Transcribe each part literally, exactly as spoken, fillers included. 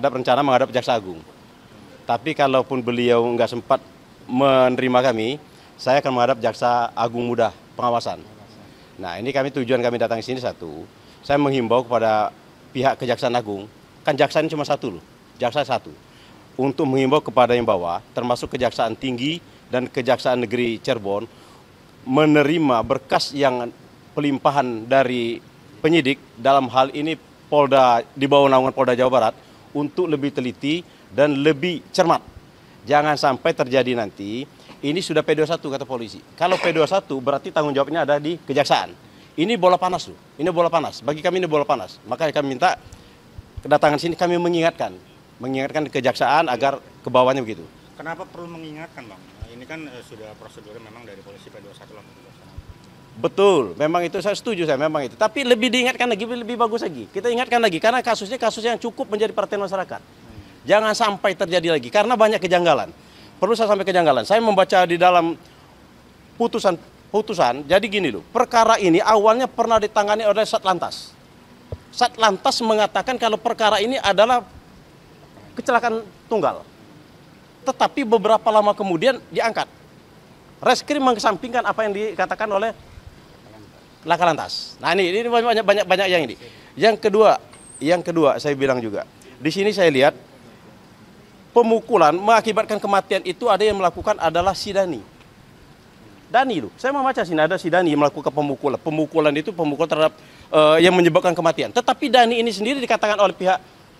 ada rencana menghadap Jaksa Agung. Tapi kalaupun beliau nggak sempat menerima kami, saya akan menghadap Jaksa Agung Muda Pengawasan. Nah, ini kami tujuan kami datang ke sini satu, saya menghimbau kepada pihak Kejaksaan Agung, kan jaksa ini cuma satu loh, jaksa satu, untuk menghimbau kepada yang bawah, termasuk Kejaksaan Tinggi dan Kejaksaan Negeri Cirebon, menerima berkas yang pelimpahan dari penyidik dalam hal ini Polda di bawah naungan Polda Jawa Barat untuk lebih teliti dan lebih cermat. Jangan sampai terjadi nanti ini sudah P dua puluh satu kata polisi. Kalau P dua puluh satu berarti tanggung jawabnya ada di kejaksaan. Ini bola panas loh. Ini bola panas. Bagi kami ini bola panas. Makanya kami minta kedatangan sini kami mengingatkan, mengingatkan kejaksaan agar ke bawahnya begitu. Kenapa perlu mengingatkan, Bang? Ini kan eh, sudah prosedurnya memang dari polisi P dua puluh satu lah. Betul, memang itu saya setuju saya memang itu. Tapi lebih diingatkan lagi, lebih bagus lagi. Kita ingatkan lagi karena kasusnya kasus yang cukup menjadi perhatian masyarakat. Jangan sampai terjadi lagi karena banyak kejanggalan. Perlu saya sampai kejanggalan. Saya membaca di dalam putusan putusan. Jadi gini loh, perkara ini awalnya pernah ditangani oleh Satlantas. Satlantas mengatakan kalau perkara ini adalah kecelakaan tunggal. Tetapi beberapa lama kemudian diangkat. Reskrim mengesampingkan apa yang dikatakan oleh Laka Lantas. Nah ini, ini banyak banyak banyak yang ini. Yang kedua, yang kedua saya bilang juga. Di sini saya lihat pemukulan mengakibatkan kematian itu ada yang melakukan adalah si Dani. Dani loh, saya membaca sini ada si Dani yang melakukan pemukulan. Pemukulan itu pemukulan terhadap uh, yang menyebabkan kematian. Tetapi Dani ini sendiri dikatakan oleh pihak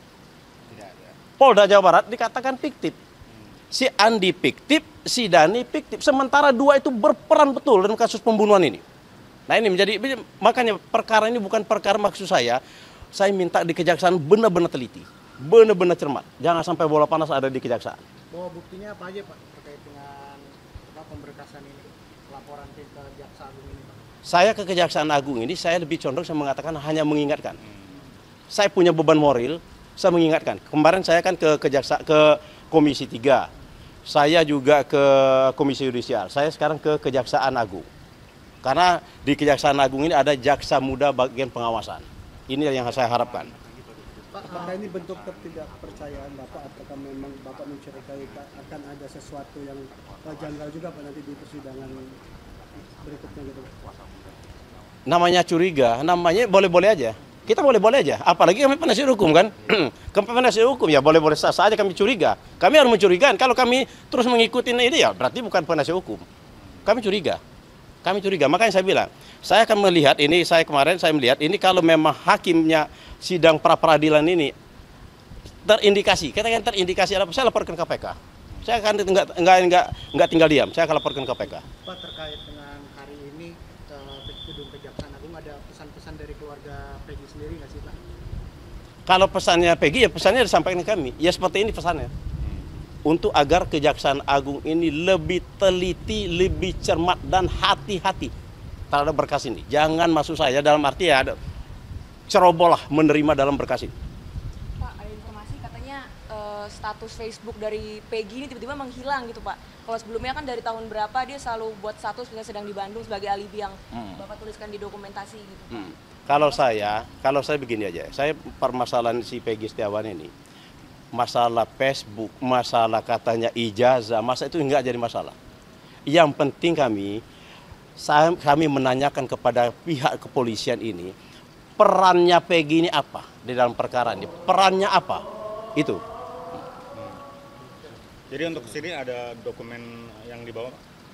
Polda Jawa Barat dikatakan fiktif. Si Andi fiktif, si Dani fiktif. Sementara dua itu berperan betul dalam kasus pembunuhan ini. Nah ini menjadi, makanya perkara ini bukan perkara maksud saya. Saya minta di kejaksaan benar-benar teliti. Benar-benar cermat. Jangan sampai bola panas ada di kejaksaan. Bahwa buktinya apa aja Pak terkait dengan apa, pemberkasan ini, laporan ke Kejaksaan Agung ini Pak? Saya ke Kejaksaan Agung ini saya lebih condong saya mengatakan hanya mengingatkan. Saya punya beban moral, saya mengingatkan. Kemarin saya kan ke Kejaksa ke Komisi tiga. Saya juga ke Komisi Yudisial. Saya sekarang ke Kejaksaan Agung. Karena di Kejaksaan Agung ini ada jaksa muda bagian pengawasan. Ini yang saya harapkan. Pak, apakah ini bentuk ketidakpercayaan Bapak ataukah memang Bapak mencurigai akan ada sesuatu yang janggal juga Pak nanti di persidangan berikutnya gitu? Namanya curiga, namanya boleh-boleh aja. Kita boleh-boleh aja, apalagi kami penasihat hukum kan. Kami penasihat hukum ya boleh-boleh saja kami curiga. Kami harus mencurigakan, kalau kami terus mengikuti ini ya berarti bukan penasihat hukum. Kami curiga, kami curiga. Makanya saya bilang, saya akan melihat ini, saya kemarin saya melihat ini kalau memang hakimnya sidang pra-peradilan ini terindikasi, kita kan terindikasi apa? Saya laporkan K P K. Saya akan enggak enggak enggak enggak tinggal diam. Saya akan laporkan K P K. Pak, terkait dengan hari ini ke gedung Kejaksaan Agung ada pesan-pesan dari keluarga Peggy sendiri nggak sih Pak? Kalau pesannya Peggy ya pesannya disampaikan ke kami. Ya seperti ini pesannya. Untuk agar Kejaksaan Agung ini lebih teliti, lebih cermat dan hati-hati terhadap berkas ini. Jangan maksud saya dalam arti ya ada ceroboh lah menerima dalam berkas ini. Pak, ada informasi katanya uh, status Facebook dari Peggy ini tiba-tiba menghilang gitu Pak. Kalau sebelumnya kan dari tahun berapa dia selalu buat status misalnya sedang di Bandung sebagai alibi yang hmm. Bapak tuliskan di dokumentasi gitu. Hmm. Kalau saya, kalau saya begini aja, saya permasalahan si Peggy Setiawan ini, masalah Facebook, masalah katanya ijazah, masa itu enggak jadi masalah. Yang penting kami, saya, kami menanyakan kepada pihak kepolisian ini, perannya Peggy ini apa di dalam perkara ini? Perannya apa? Itu. Jadi untuk sini ada dokumen yang dibawa?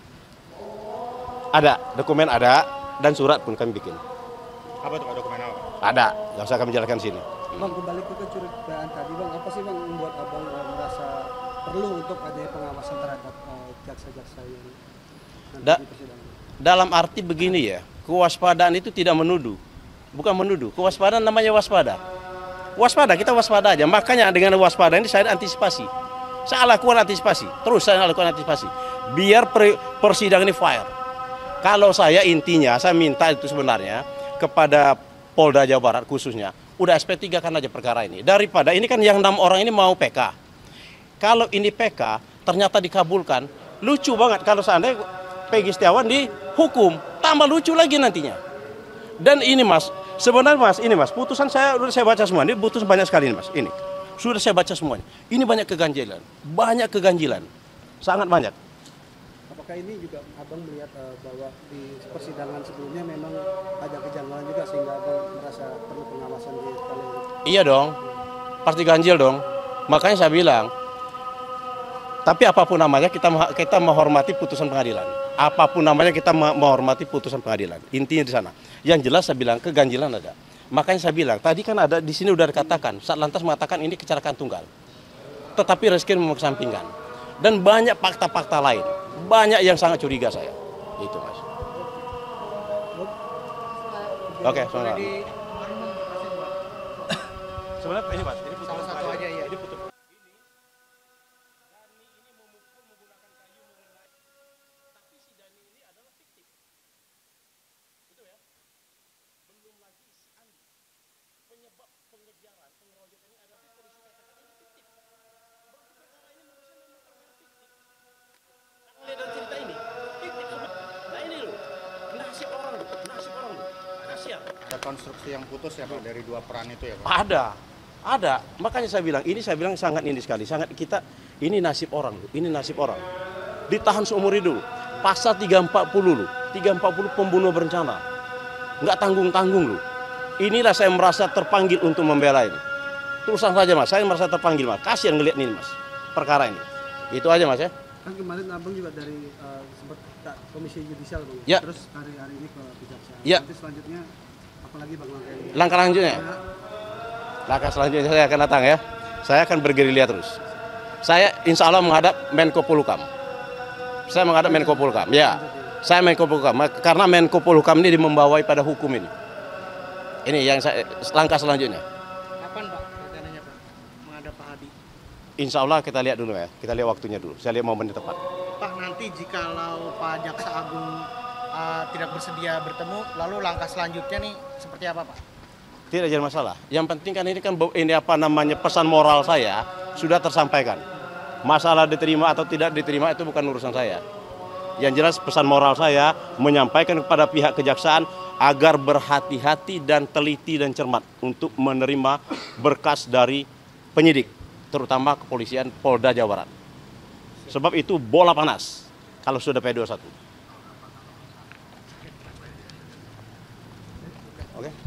Ada, dokumen ada, dan surat pun kami bikin. Apa tuh Pak, dokumen apa? Ada, nggak usah kami jelaskan sini. Bang, kembali ke kecurigaan tadi Bang, apa sih Bang membuat Abang uh, merasa perlu untuk adanya pengawasan terhadap uh, jaksa-jaksa yang nanti da di persidangan? Dalam arti begini ya, kewaspadaan itu tidak menuduh. Bukan menuduh, kewaspadaan namanya waspada. Waspada, kita waspada aja. Makanya dengan waspada ini saya antisipasi. Saya lakukan antisipasi, terus saya lakukan antisipasi. Biar persidangan ini fair. Kalau saya intinya, saya minta itu sebenarnya kepada Polda Jawa Barat khususnya, udah S P tiga kan aja perkara ini. Daripada ini kan yang enam orang ini mau P K. Kalau ini P K, ternyata dikabulkan, lucu banget kalau seandainya Peggy Setiawan dihukum. Tambah lucu lagi nantinya. Dan ini Mas, sebenarnya Mas, ini Mas, putusan saya udah saya baca semua, ini putusan banyak sekali ini Mas, ini. Sudah saya baca semuanya. Ini banyak keganjilan, banyak keganjilan, sangat banyak. Apakah ini juga abang melihat uh, bahwa di persidangan sebelumnya memang ada kejanggalan juga sehingga abang merasa perlu pengawasan di kali ini? Iya dong, pasti ganjil dong. Makanya saya bilang, tapi apapun namanya kita kita menghormati putusan pengadilan. Apapun namanya kita menghormati putusan pengadilan. Intinya di sana. Yang jelas saya bilang keganjilan ada. Makanya saya bilang tadi kan ada di sini udah dikatakan Satlantas mengatakan ini kecelakaan tunggal. Tetapi Reskrim mengesampingkan. Dan banyak fakta-fakta lain. Banyak yang sangat curiga saya. Itu Mas. Oke, sebenarnya. Sebenarnya ini Mas, ini putusan satu aja ya. Ini putusan. Penyebab pengejaran, pengeroyokan ini adalah polisi katakan ini fiktif. Berarti perkara ini menurut saya memang perkara fiktif. Lihat dari cerita ini, fiktif semua. Nah ini loh, nasib orang loh, nasib orang loh. Kasihan. Ada konstruksi yang putus ya Pak dari dua peran itu ya Pak? Ada, ada. Makanya saya bilang, ini saya bilang sangat ini sekali, sangat kita, ini nasib orang loh, ini nasib orang. Ditahan seumur hidup. Pasal tiga empat puluh loh, tiga empat puluh pembunuh berencana. Nggak tanggung-tanggung loh. Inilah saya merasa terpanggil untuk membela ini. Terusan saja Mas, saya merasa terpanggil Mas. Kasihan ngeliat ini Mas, perkara ini. Itu aja Mas ya. Kan kemarin abang juga dari uh, sempat komisi yudisial bang. Ya. Terus hari-hari ini ke kejaksaan. Ya. Nanti selanjutnya apalagi bang langkahnya? Langkah selanjutnya, langkah selanjutnya saya akan datang ya. Saya akan bergerilya terus. Saya insya Allah menghadap Menko Polhukam. Saya menghadap Menko Polhukam. Ya, saya Menko Polhukam. Karena Menko Polhukam ini membawai pada hukum ini. Ini yang saya, langkah selanjutnya. Kapan Pak rencananya Pak menghadap Pak Hadi? Insya Allah kita lihat dulu ya, kita lihat waktunya dulu. Saya lihat momennya tepat. Pak nanti jikalau Pak Jaksa Agung uh, tidak bersedia bertemu, lalu langkah selanjutnya nih seperti apa Pak? Tidak jadi masalah. Yang penting kan ini kan ini apa namanya pesan moral saya sudah tersampaikan. Masalah diterima atau tidak diterima itu bukan urusan saya. Yang jelas pesan moral saya menyampaikan kepada pihak kejaksaan agar berhati-hati dan teliti dan cermat untuk menerima berkas dari penyidik, terutama kepolisian Polda Jawa Barat. Sebab itu bola panas kalau sudah P dua puluh satu. Oke.